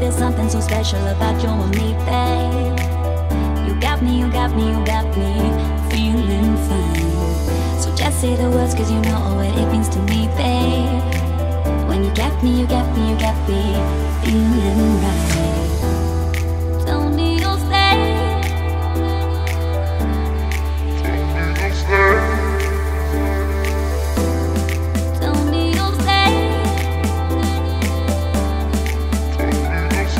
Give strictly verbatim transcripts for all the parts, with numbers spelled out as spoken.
there's something so special about you and me, babe. You got me, you got me, you got me feeling fine. So just say the words, cause you know what it means to me, babe. When you got me, you got me, you got me feeling right. Tell me you'll stay.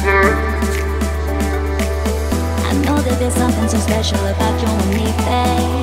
There's something so special about you and me, babe.